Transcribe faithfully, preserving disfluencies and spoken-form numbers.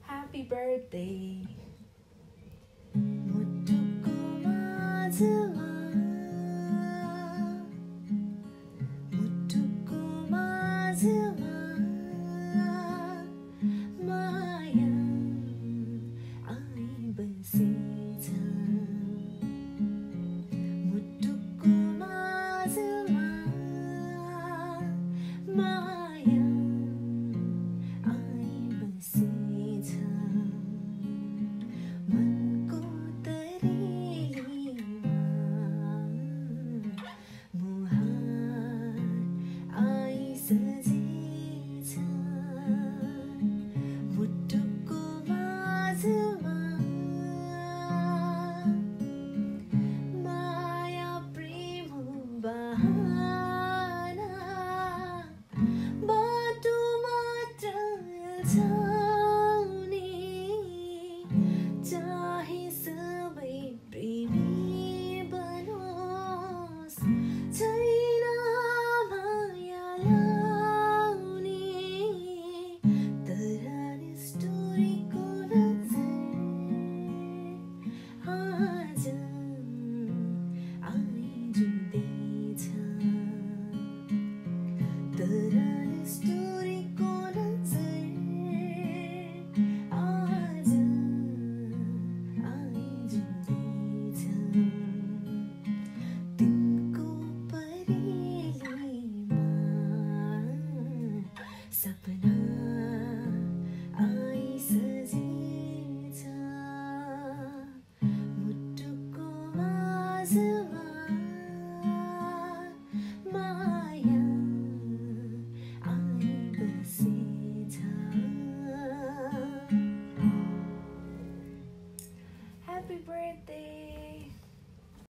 Happy birthday. Muttuko Majhama, Muttuko Majhama, Maya ai basecha. Muttuko Majhama, Maya ai basecha. मनको तरेलीमा मुहार आइसजेछ मुटुको माझमा माया प्रेम बहाना बाटो मात्र जाउने चाहे सबै प्रेमी बनोस् छैन माया लाउने तर स्टोरीको नजर आज आइजुँदैछ तर स्टोरीको नजर आज आइजुँदैछ तिनको परेलीमा सपना आइसजेछ मुटुको माझमा माया आइबसेछ. Happy birthday.